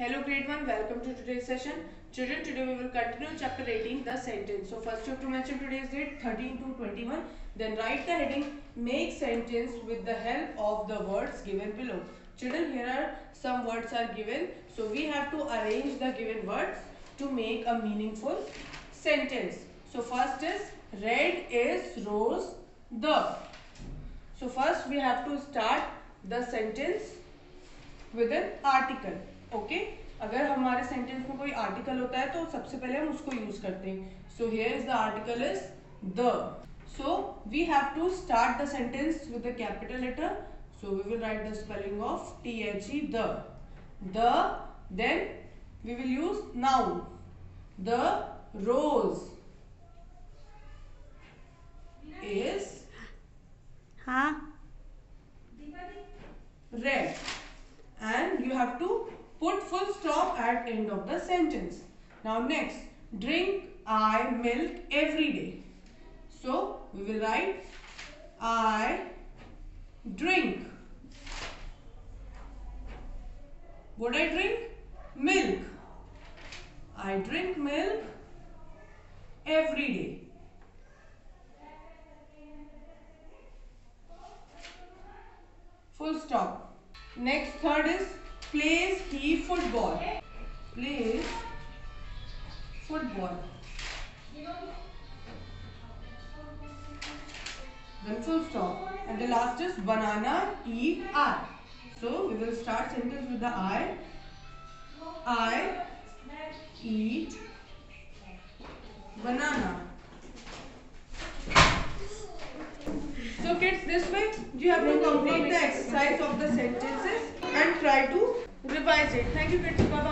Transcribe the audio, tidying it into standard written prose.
Hello grade 1, welcome to today's session. Children, today we will continue chapter 18, the sentence. So first you have to mention today's date 13 to 21. Then write the heading, make sentence with the help of the words given below. Children, here are some words are given. So we have to arrange the given words to make a meaningful sentence. So first is, red is rose the. So first we have to start the sentence with an article. Okay अगर हमारे sentence में कोई article होता है तो सबसे पहले हम उसको यूज करते हैं. So here is the article is the. So we have to start the sentence with the capital letter. So we will write the spelling of THE the. Then we will use noun. The rose is red, and you have to put full stop at end of the sentence. Now next, drink I milk every day. So we will write I drink. What I drink? Milk. I drink milk every day. Full stop. Next, third is, plays he football. Plays football. Then full stop. And the last is, banana eat I. So we will start sentence with the I. I eat banana. So kids, this way you have to complete the exercise of the sentences and try to revise it. Thank you kids. Bye bye.